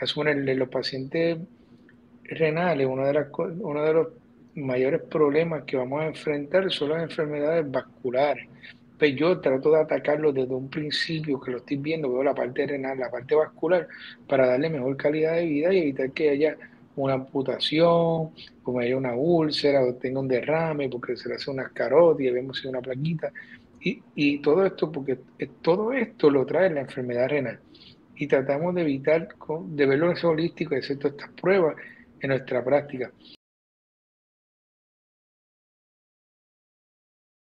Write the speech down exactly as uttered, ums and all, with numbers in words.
asumen de los pacientes renales, uno de, las, uno de los mayores problemas que vamos a enfrentar son las enfermedades vasculares. Pues yo trato de atacarlo desde un principio que lo estoy viendo, veo la parte renal, la parte vascular, para darle mejor calidad de vida y evitar que haya una amputación, como haya una úlcera o tenga un derrame porque se le hace una escarotis y vemos si hay una plaquita. Y, y todo esto, porque todo esto lo trae la enfermedad renal. Y tratamos de evitar, de verlo en ese holístico y hacer todas estas pruebas en nuestra práctica.